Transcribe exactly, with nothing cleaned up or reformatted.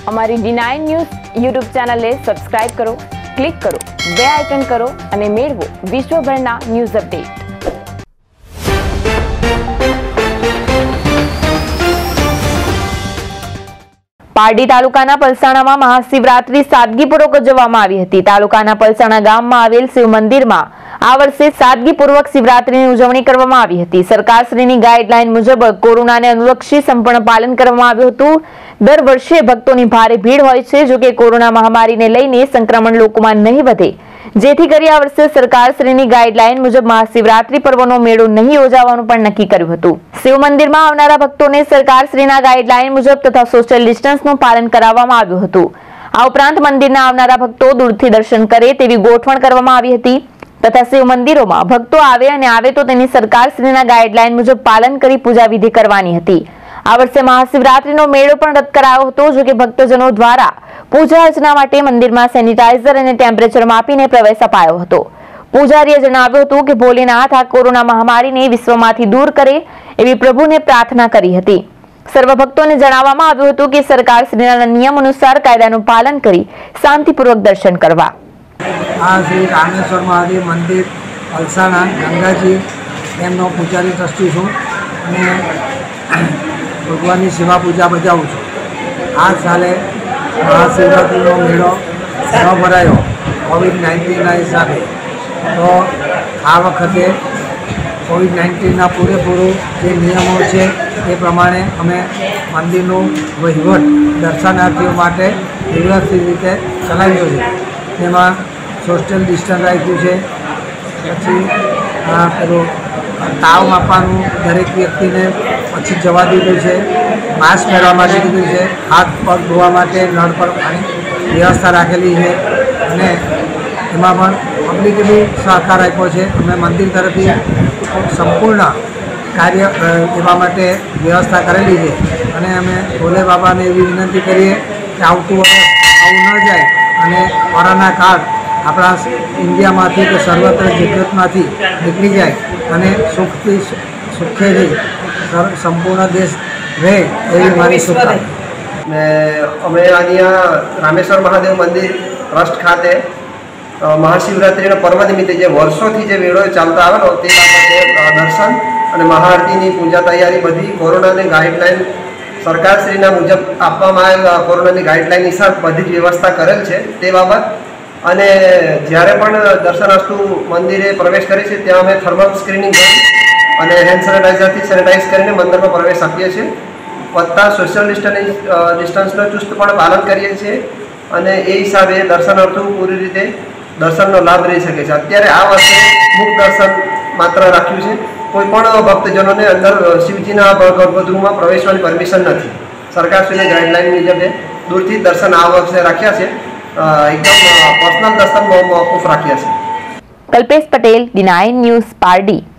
અમારી D nine news YouTube ચેનલને subscribe કરો, ક્લિક કરો, બે આઇકન કરો અને મેળવો વિશ્વભરના ન્યૂઝ અપડેટ। પારડી તાલુકાના પલસાણામાં મહાશિવરાત્રી સાદગીપૂર્વક ઉજવવામાં આવી હતી। તાલુકાના પલસાણા ગામમાં આવેલ શિવ મંદિરમાં આ વર્ષે સાદગીપૂર્વક શિવરાત્રીની ઉજવણી કરવામાં આવી હતી। સરકારશ્રીની ગાઈડલાઈન મુજબ કોરોનાને અનુલક્ષી સંપૂર્ણ પાલન કરવામાં આવ્યું હતું। દર વર્ષે ભક્તોની ભારે ભીડ હોય છે, જો કે કોરોના મહામારીને લઈને સંક્રમણ લોકોમાં નહીં વધે, જેથી કરી આ વર્ષે સરકારશ્રીની ગાઈડલાઈન મુજબ મહાશિવરાત્રી પર્વનો મેળો નહીં યોજાવાનું પણ નક્કી કર્યું હતું। શિવ મંદિરમાં આવનારા ભક્તોને સરકારશ્રીના ગાઈડલાઈન મુજબ તથા સોશિયલ ડિસ્ટન્સનું પાલન કરાવવામાં આવ્યું હતું। આ ઉપરાંત મંદિરના આવનારા ભક્તો દૂરથી દર્શન કરે તેવી ગોઠવણ કરવામાં આવી હતી તથા શિવ મંદિરોમાં ભક્તો આવે અને આવે તો તેની સરકારશ્રીના ગાઈડલાઈન મુજબ પાલન કરી પૂજા વિધિ કરવાની હતી। આ વર્ષે મહાશિવરાત્રીનો મેળો પણ રદ કરાયો હતો, જો કે ભક્તજનો દ્વારા પૂજા અર્ચના માટે મંદિરમાં સેનિટાઈઝર અને ટેમ્પરેચર માપીને પ્રવેશ અપાયો હતો। પૂજારીએ જણાવ્યું હતું કે ભોલેનાથ આ કોરોના મહામારીને વિશ્વમાંથી દૂર કરે એવી પ્રભુને પ્રાર્થના કરી હતી। સર્વ ભક્તોને જણાવવામાં આવ્યું હતું કે સરકારશ્રીના નિયમ અનુસાર કાયદાનું પાલન કરી શાંતિપૂર્વક દર્શન કરવા। આ શ્રી રામેશ્વર મહાદેવ મંદિર પલસાણા ગંગાજી એમનો પૂજારી ટ્રસ્ટી છું અને ભગવાનની સેવા પૂજા બજાવું છું। આ સાલે મહાશિવરાત્રિનો મેળો ન ભરાયો કોવિડ નાઇન્ટીનના હિસાબે, તો આ વખતે કોવિડ નાઇન્ટીનના પૂરેપૂરું જે નિયમો છે એ પ્રમાણે અમે મંદિરનું વહીવટ દર્શનાર્થીઓ માટે વ્યવસ્થિત રીતે ચલાવ્યો છે। તેમાં સોશિયલ ડિસ્ટન્સ રાખ્યું છે, પછી આ પેલું તાવ માપવાનું દરેક વ્યક્તિને પછી જવા દીધું છે, માસ્ક પહેરવા માટે દીધું છે, હાથ પગ ધોવા માટે નળ પર પાણી વ્યવસ્થા રાખેલી છે અને એમાં પણ પબ્લિકે બી સહકાર આપ્યો છે। અમે મંદિર તરફથી સંપૂર્ણ કાર્ય એવા માટે વ્યવસ્થા કરેલી છે અને અમે ભોલે બાબાને એવી વિનંતી કરીએ કે આવતું વર્ષ આવું ન જાય અને કોરોના કાળ આપણા ઇન્ડિયામાંથી કે સર્વત્ર જગતમાંથી નીકળી જાય અને સુખથી સુખેથી સંપૂર્ણ દેશ રહે એવી મારી શુભકામના। ને અમે અહીંયા રામેશ્વર મહાદેવ મંદિર ટ્રસ્ટ ખાતે મહાશિવરાત્રિના પર્વ નિમિત્તે જે વર્ષોથી જે મેળો ચાલતો આવેલો તે બાબતે દર્શન અને મહાઆરતીની પૂજા તૈયારી બધી કોરોનાની ગાઈડલાઈન સરકારશ્રીના મુજબ આપવામાં આવેલ કોરોનાની ગાઈડલાઈન હિસાબ બધી જ વ્યવસ્થા કરેલ છે તે બાબત। અને જ્યારે પણ દર્શનાર્થીઓ મંદિરે પ્રવેશ કરે છે ત્યાં અમે થર્મલ સ્ક્રીનિંગ કરી અને હેન્ડ સેનિટાઈઝરથી સેનિટાઈઝ કરીને મંદિરમાં પ્રવેશ આપીએ છીએ, વત્તા સોશિયલ ડિસ્ટન્સ ડિસ્ટન્સનું ચુસ્તપણે પાલન કરીએ છીએ અને એ હિસાબે દર્શનાર્થીઓ પૂરી રીતે દર્શનનો લાભ લઈ શકે છે। અત્યારે આ વર્ષે મુક્ત દર્શન માત્ર રાખ્યું છે, કોઈ પણ ભક્તજનોને અંદર શિવજીના ગર્ભગૃહમાં પ્રવેશવાની પરમિશન નથી। સરકારશ્રીની ગાઈડલાઈન મુજબ દૂરથી દર્શન આ વર્ષે રાખ્યા છે, એકદમ પર્સનલ દર્શન મોકૂફ રાખ્યા છે। Kalpesh Patel, D nine news, Pardi.